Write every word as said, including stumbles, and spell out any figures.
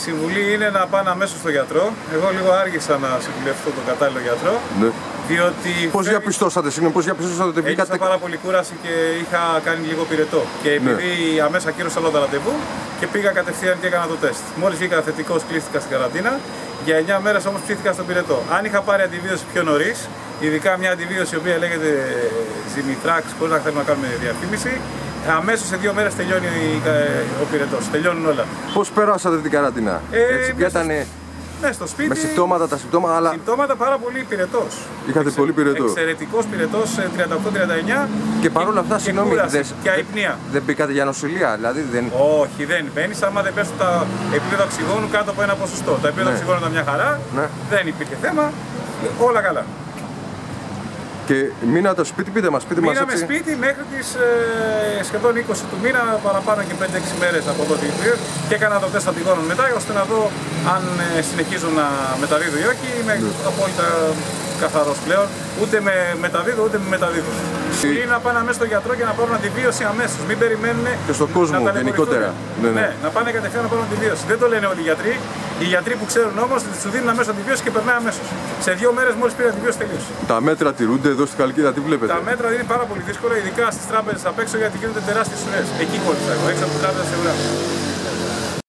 συμβουλή είναι να πάνε αμέσως στο γιατρό. Εγώ λίγο άργησα να συμβουλευτώ τον κατάλληλο γιατρό. Ναι. Διότι πώς διαπιστώσατε, συγγνώμη, πώς διαπιστώσατε ότι βγήκατε? Έχασα πάρα πολύ κούραση και είχα κάνει λίγο πυρετό. Και επειδή ναι. αμέσως ακύρωσα όλα τα ραντεβού και πήγα κατευθείαν και έκανα το τεστ. Μόλις βγήκα θετικός, κλείστηκα στην καραντίνα. Για εννιά μέρες όμως ψήθηκα στον πυρετό. Αν είχα πάρει αντιβίωση πιο νωρίς, ειδικά μια αντιβίωση η οποία λέγεται Zimithrax, χωρίς να θέλουμε να κάνουμε διαφήμιση, αμέσως σε δύο μέρες τελειώνει ο πυρετός. Τελειώνουν όλα. Πώς περάσατε την καραντίνα? Ε, Έτσι, ποια ήτανε... Ναι, στο σπίτι. Με συμπτώματα, τα συμπτώματα, αλλά. Συμπτώματα πάρα πολύ πυρετός. Είχατε Εξε... πολύ πυρετό. Εξαιρετικός πυρετός, τριάντα οκτώ τριάντα εννιά. Και παρόλα αυτά, συγγνώμη, δεν. Και αϊπνία. Δεν μπήκατε για νοσηλεία, δηλαδή δεν. Όχι, δεν μπαίνει. Άμα δεν πέσουν τα επίπεδα οξυγόνου κάτω από ένα ποσοστό. Τα επίπεδα ναι. οξυγόνου ήταν μια χαρά. Ναι. Δεν υπήρχε θέμα. Όλα καλά. Και μείνατε σπίτι, πείτε μας, πείτε μας. Μείναμε σπίτι μέχρι τις ε, σχεδόν είκοσι του μήνα, παραπάνω και πέντε έξι μέρες από τότε και έκανα το τεστ αντιγόνων μετά, ώστε να δω αν ε, συνεχίζω να μεταδίδω ή όχι. Είμαι ναι. απόλυτα καθαρός πλέον, ούτε με μεταδίδω ούτε με μεταδίδω. Είναι να πάνε αμέσως στο γιατρό και να πάρουν αντιβίωση αμέσως. Μην περιμένουν. Και στον κόσμο γενικότερα. Ναι, ναι. ναι, να πάνε κατευθείαν να πάρουν αντιβίωση. Δεν το λένε όλοι οι γιατροί. Οι γιατροί που ξέρουν όμως σου δίνουν αμέσως αντιβίωση και περνάει αμέσως. Σε δύο μέρες μόλις πήρε αντιβίωση τελείωσε. Τα μέτρα τηρούνται εδώ στην Χαλκίδα, τι βλέπετε? Τα μέτρα είναι πάρα πολύ δύσκολα, ειδικά στις τράπεζες απ' έξω γιατί γίνονται τεράστιες ουρές. Εκεί κόλλησα εγώ, έξω από την τράπεζα σε ουρά.